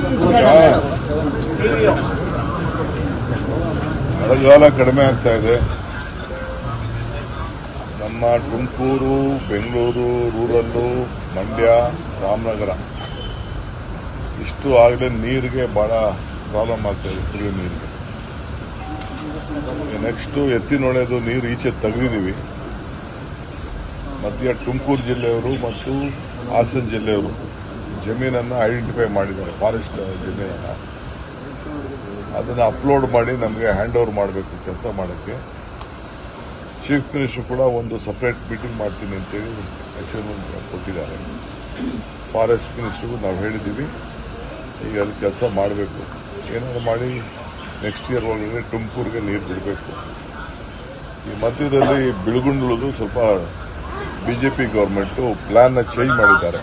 ಮಳೆಗಾಲ ಕಡಿಮೆ ಆಗ್ತಾ ಇದೆ. ನಮ್ಮ ತುಮಕೂರು, ಬೆಂಗಳೂರು, ರೂರಲ್ಲು, ಮಂಡ್ಯ, ರಾಮನಗರ ಇಷ್ಟು ಆಗಲೇ ನೀರಿಗೆ ಬಹಳ ಪ್ರಾಬ್ಲಮ್ ಆಗ್ತಾ ಇದೆ, ಕುಡಿಯೋ ನೀರಿಗೆ. ನೆಕ್ಸ್ಟು ಎತ್ತಿನೊಳೆದು ನೀರು ಈಚೆ ತೆಗೆದಿದ್ದೀವಿ. ಮಧ್ಯ ತುಮಕೂರು ಜಿಲ್ಲೆಯವರು ಮತ್ತು ಹಾಸನ ಜಿಲ್ಲೆಯವರು ಜಮೀನನ್ನು ಐಡೆಂಟಿಫೈ ಮಾಡಿದ್ದಾರೆ, ಫಾರೆಸ್ಟ್ ಜಮೀನನ್ನು. ಅದನ್ನು ಅಪ್ಲೋಡ್ ಮಾಡಿ ನಮಗೆ ಹ್ಯಾಂಡ್ ಓವರ್ ಮಾಡಬೇಕು ಕೆಲಸ ಮಾಡೋಕ್ಕೆ. ಚೀಫ್ ಮಿನಿಸ್ಟರ್ ಕೂಡ ಒಂದು ಸಪ್ರೇಟ್ ಮೀಟಿಂಗ್ ಮಾಡ್ತೀನಿ ಅಂತೇಳಿ ಆಕ್ಷನ್ ಕೊಟ್ಟಿದ್ದಾರೆ. ಫಾರೆಸ್ಟ್ ಮಿನಿಸ್ಟರ್ಗೂ ನಾವು ಹೇಳಿದ್ದೀವಿ, ಈಗ ಅದು ಕೆಲಸ ಮಾಡಬೇಕು. ಏನಾದ್ರು ಮಾಡಿ ನೆಕ್ಸ್ಟ್ ಇಯರ್ ಒಳಗಡೆ ತುಮಕೂರಿಗೆ ನೀರು ಬಿಡಬೇಕು. ಈ ಮಧ್ಯದಲ್ಲಿ ಬಿಳುಗುಂಡಲದು ಸ್ವಲ್ಪ ಬಿಜೆಪಿ ಗೌರ್ಮೆಂಟು ಪ್ಲಾನ್ನ ಚೇಂಜ್ ಮಾಡಿದ್ದಾರೆ.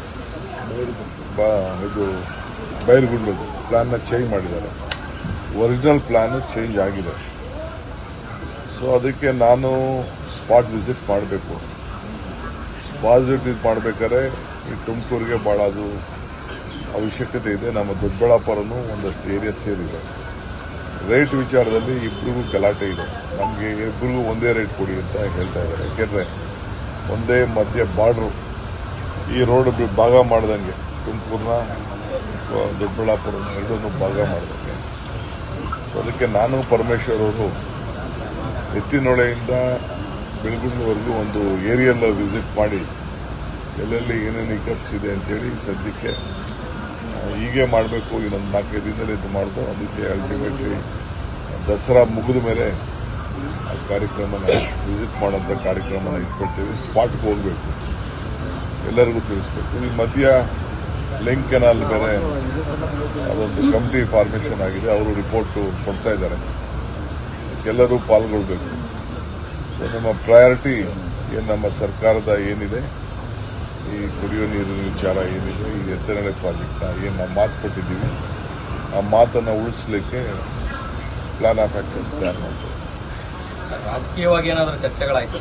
ಇದು ಬೈರುಗುಂಡಲದು ಪ್ಲಾನ್ನ ಚೇಂಜ್ ಮಾಡಿದ್ದಾರೆ. ಒರಿಜಿನಲ್ ಪ್ಲಾನ್ ಚೇಂಜ್ ಆಗಿದೆ. ಸೊ ಅದಕ್ಕೆ ನಾನು ಸ್ಪಾಟ್ ವಿಸಿಟ್ ಮಾಡಬೇಕು. ಸ್ಪಾಟ್ ವಿಸಿಟ್ ಮಾಡಬೇಕಾದ್ರೆ ಈ ತುಮಕೂರಿಗೆ ಭಾಳ ಅದು ಅವಶ್ಯಕತೆ ಇದೆ. ನಮ್ಮ ದೊಡ್ಡಬಳ್ಳಾಪುರನೂ ಒಂದಷ್ಟು ಏರಿಯಾ ಸೇರಿದೆ. ರೇಟ್ ವಿಚಾರದಲ್ಲಿ ಇಬ್ಬರಿಗೂ ಗಲಾಟೆ ಇದೆ. ನಮಗೆ ಇಬ್ಬರಿಗೂ ಒಂದೇ ರೇಟ್ ಕೊಡಿ ಅಂತ ಹೇಳ್ತಾ ಇದ್ದಾರೆ. ಯಾಕೆಂದರೆ ಒಂದೇ ಮಧ್ಯ ಬಾರ್ಡ್ರು ಈ ರೋಡ್ ಭಾಗ ಮಾಡ್ದಂಗೆ ತುಮಕೂರನ್ನ ದೊಡ್ಡಬಳ್ಳಾಪುರನ ಎರಡನ್ನೂ ಭಾಗ ಮಾಡ್ದಂಗೆ. ಸೊ ಅದಕ್ಕೆ ನಾನು ಪರಮೇಶ್ವರ್ ಅವರು ಎತ್ತಿನೊಳೆಯಿಂದ ಬೆಳಗುಂಡವರೆಗೂ ಒಂದು ಏರಿಯಲ್ ವಿಸಿಟ್ ಮಾಡಿ ಎಲ್ಲೆಲ್ಲಿ ಏನೇನು ಹಿಕಪ್ಸ್ ಇದೆ ಅಂತೇಳಿ ಸದ್ಯಕ್ಕೆ ಹೀಗೆ ಮಾಡಬೇಕು. ಇನ್ನೊಂದು 4-5 ದಿನದಲ್ಲಿ ಇದು ಮಾಡ್ದು. ಅದಕ್ಕೆ ಅಲ್ಟಿಮೇಟ್ಲಿ ದಸರಾ ಮುಗಿದ ಮೇಲೆ ಆ ಕಾರ್ಯಕ್ರಮನ ವಿಸಿಟ್ ಮಾಡೋಂಥ ಕಾರ್ಯಕ್ರಮನ ಇಟ್ಕೊಳ್ತೀವಿ. ಸ್ಪಾಟ್ಗೆ ಹೋಗಬೇಕು, ಎಲ್ಲರಿಗೂ ತಿಳಿಸ್ಬೇಕು. ಈ ಮಧ್ಯ ಲಿಂಕ್ ಕೆನಾಲ್ ಬೇರೆ ಅದೊಂದು ಕಮಿಟಿ ಫಾರ್ಮೇಷನ್ ಆಗಿದೆ. ಅವರು ರಿಪೋರ್ಟು ಕೊಡ್ತಾ ಇದ್ದಾರೆ. ಎಲ್ಲರೂ ಪಾಲ್ಗೊಳ್ಬೇಕು. ಸೊ ನಮ್ಮ ಪ್ರಯಾರಿಟಿ ಏನು, ನಮ್ಮ ಸರ್ಕಾರದ ಏನಿದೆ ಈ ಕುಡಿಯೋ ನೀರಿನ ವಿಚಾರ ಏನಿದೆ, ಈ ಎತ್ತಿನೊಳೆ ಪ್ರಾಜೆಕ್ಟ್ನ ಏನು ನಾವು ಮಾತು ಕೊಟ್ಟಿದ್ದೀವಿ, ಆ ಮಾತನ್ನು ಉಳಿಸಲಿಕ್ಕೆ ಪ್ಲಾನ್ ಆಫ್ ಆಕ್ಷನ್ ತಯಾರು ಮಾಡ್ತೀವಿ. ರಾಜಕೀಯವಾಗಿ ಏನಾದರೂ ಚರ್ಚೆಗಳಾಯ್ತು?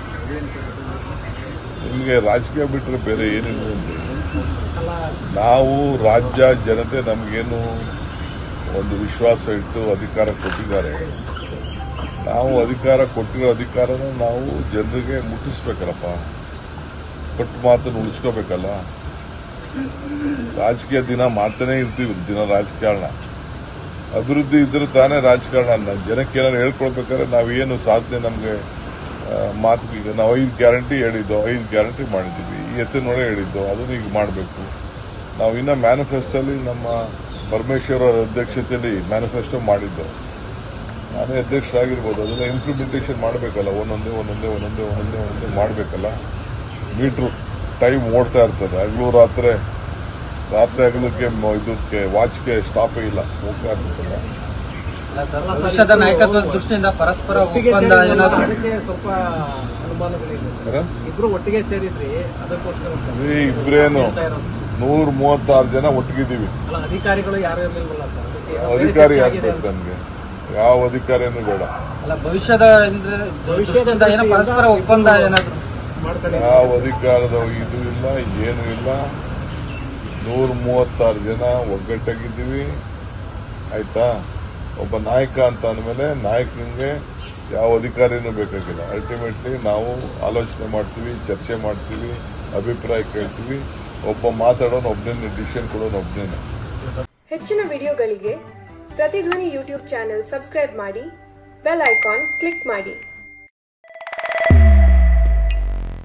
ನಿಮಗೆ ರಾಜಕೀಯ ಬಿಟ್ಟರೆ ಬೇರೆ ಏನಿಲ್ಲ. ನಾವು ರಾಜ್ಯ ಜನತೆ ನಮಗೇನು ಒಂದು ವಿಶ್ವಾಸ ಇಟ್ಟು ಅಧಿಕಾರ ಕೊಟ್ಟಿದ್ದಾರೆ. ನಾವು ಅಧಿಕಾರ ಕೊಟ್ಟಿರೋ ಅಧಿಕಾರನ ನಾವು ಜನರಿಗೆ ಮುಟ್ಟಿಸ್ಬೇಕಲ್ಲಪ್ಪ. ಕೊಟ್ಟು ಮಾತನ್ನು ಉಳಿಸ್ಕೋಬೇಕಲ್ಲ. ರಾಜಕೀಯ ದಿನ ಮಾಡ್ತಾನೆ ಇರ್ತೀವಿ, ದಿನ ರಾಜಕಾರಣ. ಅಭಿವೃದ್ಧಿ ಇದ್ರೆ ತಾನೇ ರಾಜಕಾರಣ. ಜನಕ್ಕೆ ಏನಾದ್ರು ಹೇಳ್ಕೊಳ್ಬೇಕಾದ್ರೆ ನಾವೇನು ಸಾಧನೆ ನಮಗೆ ಮಾತು. ಈಗ ನಾವು 5 ಗ್ಯಾರಂಟಿ ಹೇಳಿದ್ದು, 5 ಗ್ಯಾರಂಟಿ ಮಾಡಿದ್ದೀವಿ. ಈ ಎತ್ತಿನೊಳೆ ಹೇಳಿದ್ದು, ಅದನ್ನು ಈಗ ಮಾಡಬೇಕು. ನಾವು ಇನ್ನೂ ಮ್ಯಾನಿಫೆಸ್ಟೋಲ್ಲಿ ನಮ್ಮ ಪರಮೇಶ್ವರ್ ಅವರ ಅಧ್ಯಕ್ಷತೆಯಲ್ಲಿ ಮ್ಯಾನಿಫೆಸ್ಟೋ ಮಾಡಿದ್ದು, ನಾನೇ ಅಧ್ಯಕ್ಷರಾಗಿರ್ಬೋದು. ಅದನ್ನು ಇಂಪ್ಲಿಮೆಂಟೇಷನ್ ಮಾಡಬೇಕಲ್ಲ. ಒಂದೊಂದೇ ಮಾಡಬೇಕಲ್ಲ. ಮೀಟ್ರು ಟೈಮ್ ಓಡ್ತಾ ಇರ್ತದೆ. ಹಗಲು ರಾತ್ರಿ ಹಗಲಕ್ಕೆ ಇದಕ್ಕೆ ವಾಚ್ಗೆ ಸ್ಟಾಪೇ ಇಲ್ಲ, ಹೋಗ್ತಾ ಇರ್ತದಲ್ಲ. ಪಕ್ಷದ ನಾಯಕತ್ವದ ದೃಷ್ಟಿಯಿಂದ ಪರಸ್ಪರ ಒಪ್ಪಂದ ಸ್ವಲ್ಪ ಅನುಮಾನಗಳಿದೆ. ಇಬ್ರು ಒಟ್ಟಿಗೆ ಸೇರಿದ್ರಿ, ಅದಕ್ಕೋಸ್ಕರ ಇಬ್ರೇನು 136 ಜನ ಒಟ್ಟಿಗಿದ್ದೀವಿ. ಅಧಿಕಾರಿಗಳು ಯಾರು ಇರಲಿಲ್ವಲ್ಲ ಸರ್? ಅಧಿಕಾರಿ ಆಗ್ಬೇಕು ನಮ್ಗೆ, ಯಾವ ಅಧಿಕಾರಿನೂ ಬೇಡ. ಅಲ್ಲ, ಭವಿಷ್ಯದ ಏನೋ ಪರಸ್ಪರ ಒಪ್ಪಂದ ಏನಾದ್ರು ಯಾವ ಅಧಿಕಾರದ ಇದು ಇಲ್ಲ, ಏನು ಇಲ್ಲ. 136 ಜನ ಒಗ್ಗಟ್ಟಾಗಿದ್ದೀವಿ, ಆಯ್ತಾ. ಒಬ್ಬ ನಾಯಕ ಅಂತ ಅಂದಮೇಲೆ ನಾಯಕನಿಗೆ ಯಾವ ಅಧಿಕಾರಿನೂ ಬೇಕಾಗಿಲ್ಲ. ಅಲ್ಟಿಮೇಟ್ಲಿ ನಾವು ಆಲೋಚನೆ ಮಾಡ್ತೀವಿ, ಚರ್ಚೆ ಮಾಡ್ತೀವಿ, ಅಭಿಪ್ರಾಯ ಕೇಳ್ತೀವಿ. ಒಬ್ಬ ಮಾತಾಡೋನು ಒಬ್ಬನೇ, ಡಿಸಿಷನ್ ಕೊಡೋನು ಒಬ್ಬನೇ. ಹೆಚ್ಚಿನ ವಿಡಿಯೋಗಳಿಗೆ ಪ್ರತಿಧ್ವನಿ ಯೂಟ್ಯೂಬ್ ಚಾನೆಲ್ ಸಬ್ಸ್ಕ್ರೈಬ್ ಮಾಡಿ, ಬೆಲ್ ಐಕಾನ್ ಕ್ಲಿಕ್ ಮಾಡಿ.